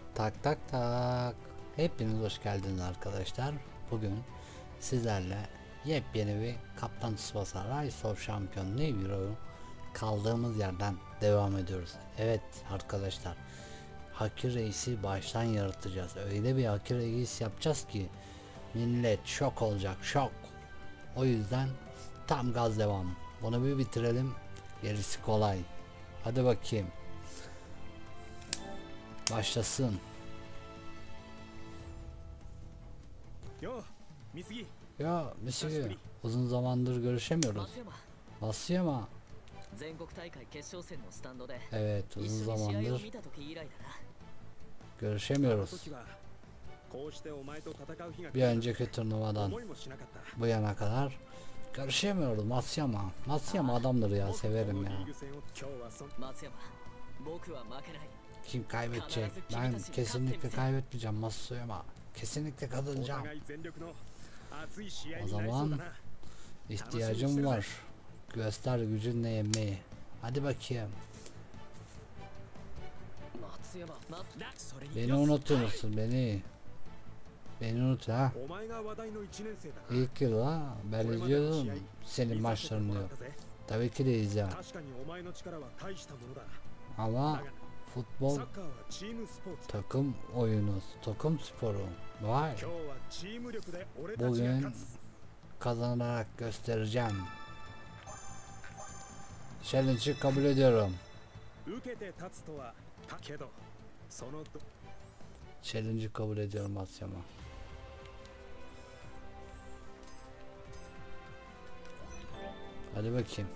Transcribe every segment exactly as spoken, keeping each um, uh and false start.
Tak tak tak. Hepiniz hoş geldiniz arkadaşlar. Bugün sizlerle yepyeni bir Kaptan Tsubasa Rise of Champion New Hero'yu kaldığımız yerden devam ediyoruz. Evet arkadaşlar, Haki Reis'i baştan yaratacağız. Öyle bir Haki Reis yapacağız ki millet şok olacak, şok. O yüzden tam gaz devam. Bunu bir bitirelim, gerisi kolay. Hadi bakayım. Başlasın. Ya Misugi, uzun zamandır görüşemiyoruz. Matsuyama. Evet, uzun zamandır görüşemiyoruz. Bir önceki turnuvadan bu yana kadar görüşemiyoruz. Matsuyama. Matsuyama adamdır ya, severim ya. Kim kaybedecek? Ben kesinlikle kaybetmeyeceğim Matsuyama. Kesinlikle kazanacağım. O zaman ihtiyacım var. Göster gücünle yemeği. Hadi bakayım. Beni unutuyor musun? Beni. Beni unut ha. İlk yıl ha. Ben izliyordum senin maçlarını diyor. Tabii ki de izleyeceğim. Ama futbol takım oyunu, takım sporu. Vay. Bugün kazanarak göstereceğim. Challenge'ı kabul ediyorum. Challenge'ı kabul ediyorum Matsuyama. Hadi bakayım.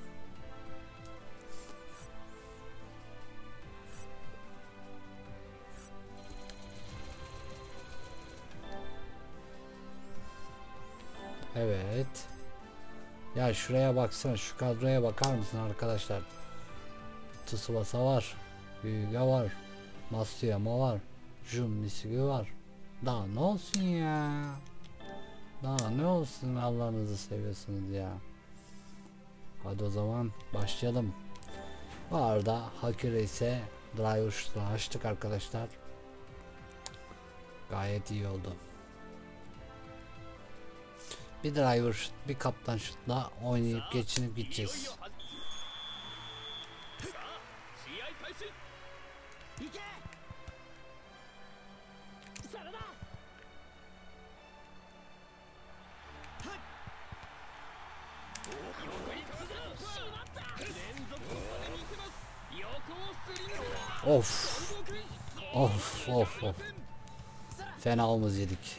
Evet. Ya şuraya baksana, şu kadroya bakar mısın arkadaşlar? Tsubasa var, Hyuga var, Matsuyama var, Jun Misugi var. Daha ne olsun ya? Daha ne olsun, Allah'ınızı seviyorsunuz ya. Hadi o zaman başlayalım. Bu arada Haki Reis'e driver şutunu açtık arkadaşlar. Gayet iyi oldu. Bir driver şut, bir kaptan şutla oynayıp geçinip gideceğiz. Of. Of of of. Fena omuz yedik.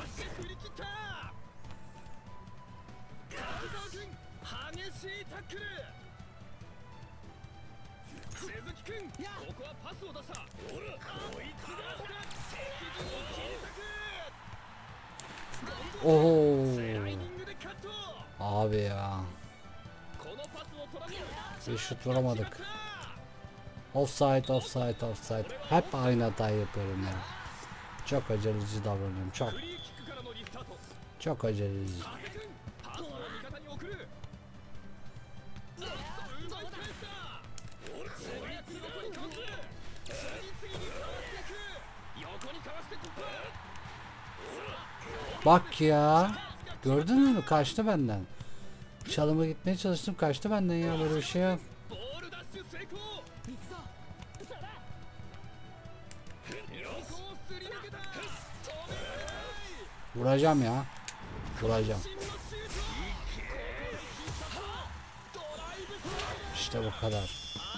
Oho. Abi ya. Bir şut vuramadık. Offside, offside, offside. Hep aynı hatayı yapıyorum ya. Çok aceleci davranıyorum. Çok. Çok aceleci. Bak ya. Gördün mü? Kaçtı benden. Çalıma gitmeye çalıştım. Kaçtı benden ya. Böyle bir şey yok. Vuracağım ya. Vuracağım. İşte bu kadar.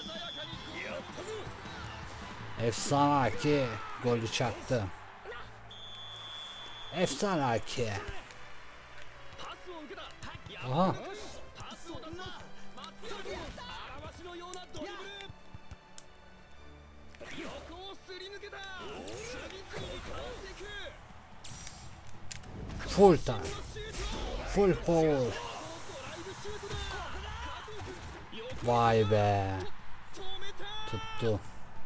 Efsane Haki golü çaktı. Efsane Haki. Aha. Full time. Full power. Vay be. Tuttu.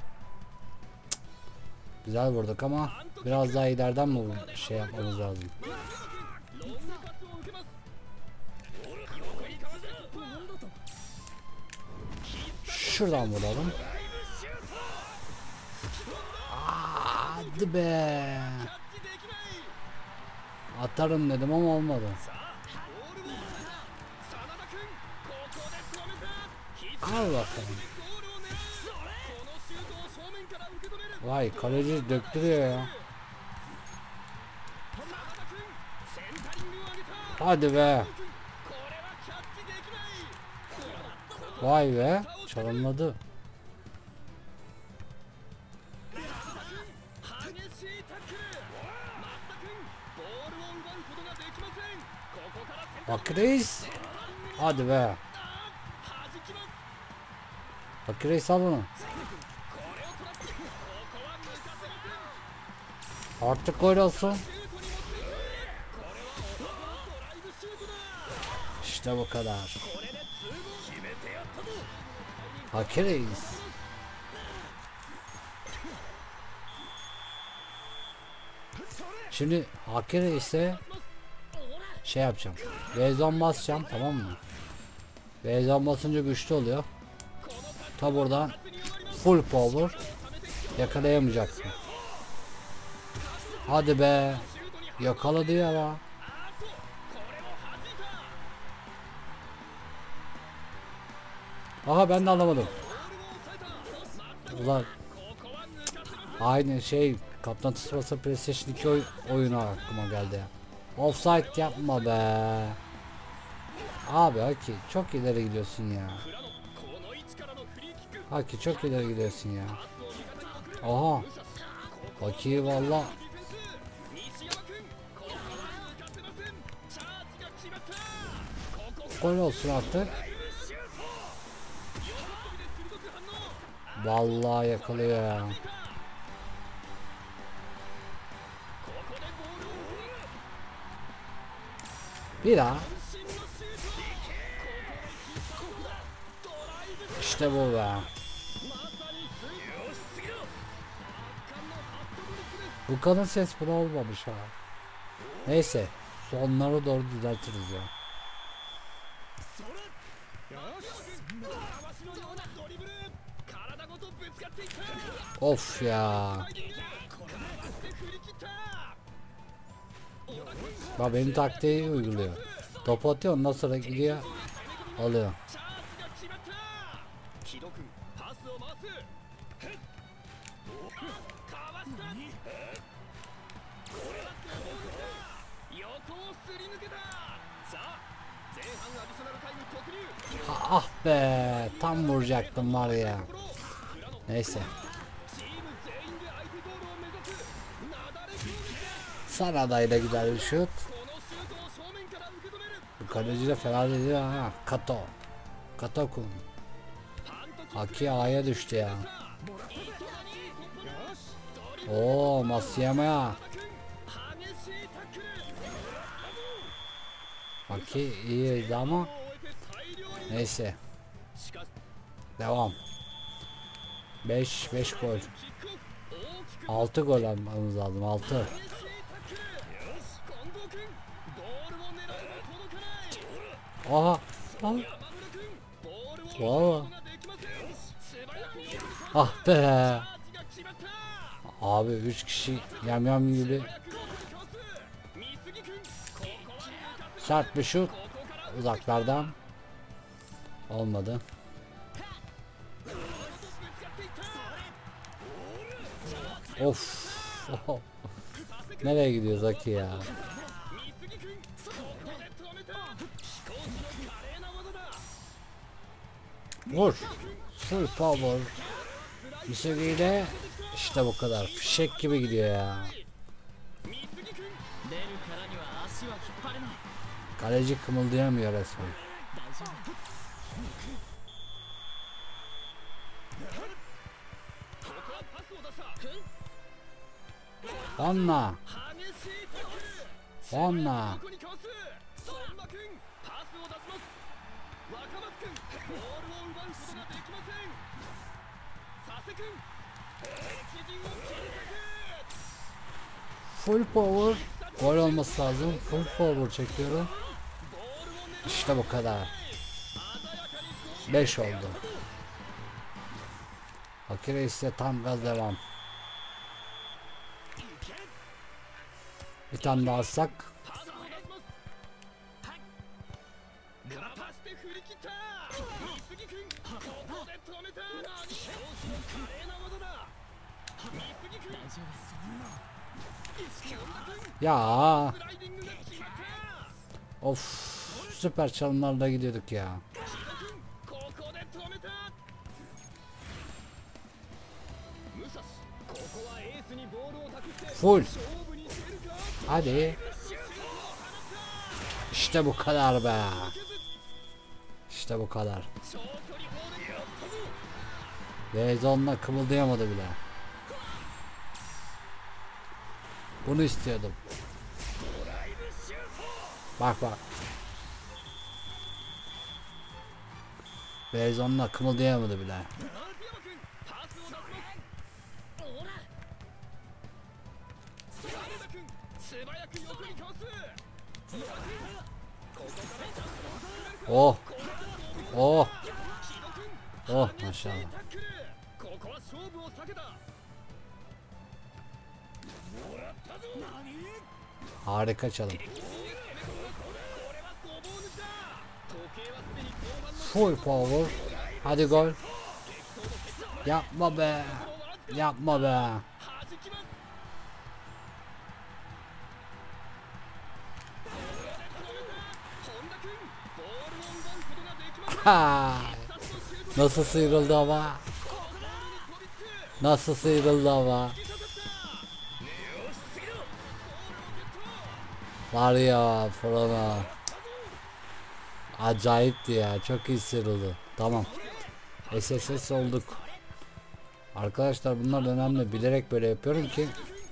Güzel vurduk ama biraz daha ileriden mi şey yapmamız lazım? Şuradan vuralım. Aa, Hadi be. Atarım dedim ama olmadı. Al bakalım. Vay kaleci döktürüyor ya. Hadi be. Vay be. Çalımladı. Bak reis. Hadi be. Bak reis al onu. Artık gol olsun. İşte bu kadar. Bak reis. Şimdi Hakkı ise şey yapacağım. Vezon basacağım, tamam mı? Vezon basınca güçlü oluyor. Ta buradan full power yakalayamayacaksın. Hadi be. Yakaladı ya la. Aha ben de alamadım. Ulan. Aynı şey Kaptan Tsubasa PlayStation iki oy oyunu aklıma geldi ya. Offside yapma be. Abi Haki çok ileri gidiyorsun ya. Haki çok ileri gidiyorsun ya. Aha. Haki valla. Gol olsun artık. Vallahi yakalıyor ya. Bir daha. İşte bu be. Bu kadın ses buna olmamış ha. Neyse. Sonları doğru düzeltiriz ya. Of ya. Bak benim taktiği uyguluyor. Top atıyor ondan sonra gidiyor alıyor. Ah be, tam vuracaktım var ya. Neyse. Saradayla gider bir şut. Bu kaleci de fena değil ha. Kato. Kato-kun. Haki A'ya düştü ya. Oo, Masuyama. Haki iyiydi ama neyse. Devam. beş beş gol. altı gol almamız lazım. altı. Aha. Aha. Valla. Ah be. Abi üç kişi yam yam gibi. Sert bir şut. Uzaklardan. Olmadı. Of. Nereye gidiyoruz Aki ya? Vur. Full power. Misugi'yle işte bu kadar. Fişek gibi gidiyor ya. Kaleci kımıldayamıyor resmen. Anla. Anla. Full power. Gol olması lazım. Full power çekiyorum. İşte bu kadar. beş oldu. Akira ise tam gaz devam. Bir tane daha atsak. Ya. Of. Süper çalımlarla gidiyorduk ya. Full. Hadi. İşte bu kadar be. İşte bu kadar. Rezonla kımıldayamadı bile. Bunu istiyordum. Bak bak. Rezonla kımıldayamadı bile. Oh. Oh. Oh maşallah. Harika çalım. Full power. Hadi gol. Yapma be. Yapma be. Ha. Nasıl sıyrıldı ama? Nasıl sıyrıldı ama? Var ya Frona. Acayipti ya. Çok iyi sıyrıldı. Tamam. S S S olduk. Arkadaşlar bunlar önemli. Bilerek böyle yapıyorum ki.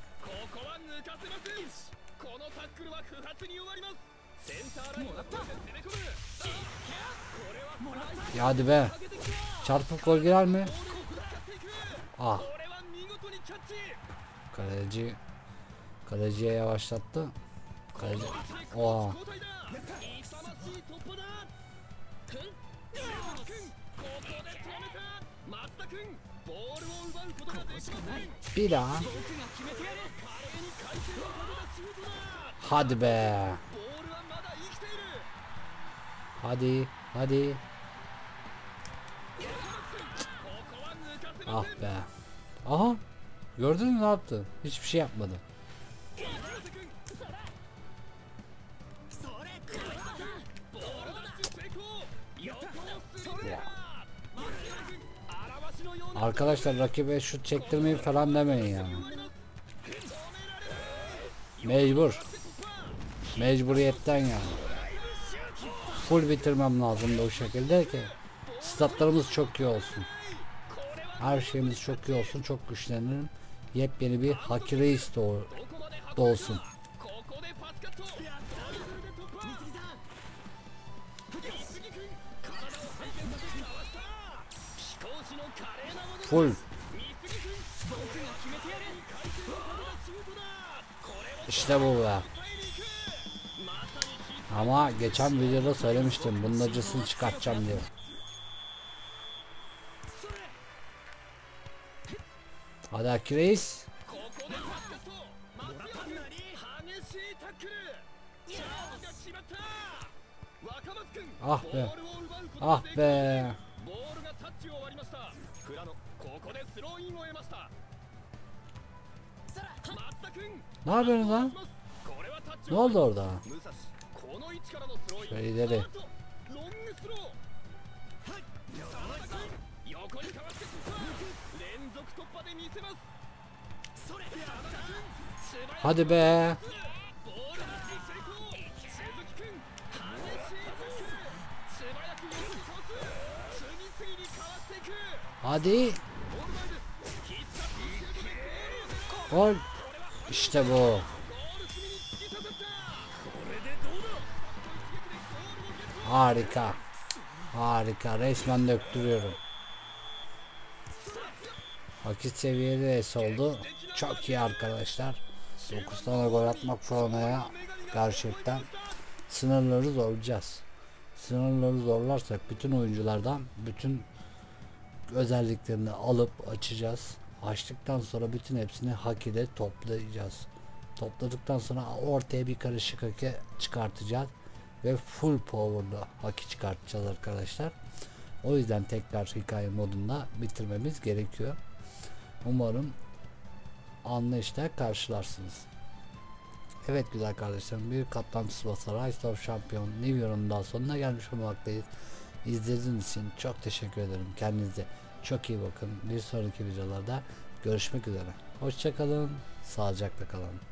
Ya hadi be. Çarpıp gol girer mi? Ah. Kaleci. Kaleciye yavaşlattı. Kaleci. Oha. Bir daha. Hadi be. Hadi. Hadi. Ah be. Aha. Gördün mü ne yaptı? Hiçbir şey yapmadı. Ya. Arkadaşlar rakibe şut çektirmeyi falan demeyin yani. Mecbur. Mecburiyetten yani. Full bitirmem lazım da o şekilde ki statlarımız çok iyi olsun. Her şeyimiz çok iyi olsun, çok güçlenirim. Yepyeni bir Haki Reis doğsun. Full. İşte bu be. Ama geçen videoda söylemiştim bunun acısını çıkartacağım diye. Hadi Haki Reis. Ah be. Ah be. Ne yapıyorsun lan? Ne oldu orada? Şöyle ileri. Hadi be. Hadi. Gol. İşte bu. Harika. Harika. Resmen döktürüyorum. Vakit seviyeli S oldu. Çok iyi arkadaşlar. dokuz tane gol atmak Frona'ya gerçekten sınırları zorlayacağız. Sınırları zorlarsak bütün oyunculardan bütün özelliklerini alıp açacağız. Açtıktan sonra bütün hepsini Haki'de toplayacağız. Topladıktan sonra ortaya bir karışık haki çıkartacağız ve full power'lı haki çıkartacağız arkadaşlar. O yüzden tekrar hikaye modunda bitirmemiz gerekiyor. Umarım anlayışla karşılarsınız. Evet güzel kardeşlerim, bir Kaptan Tsubasa Rise of Champion New York'un daha sonuna gelmiş olmaktayız. İzlediğiniz için çok teşekkür ederim. Kendinize çok iyi bakın. Bir sonraki videolarda görüşmek üzere. Hoşçakalın. Sağlıcakla kalın.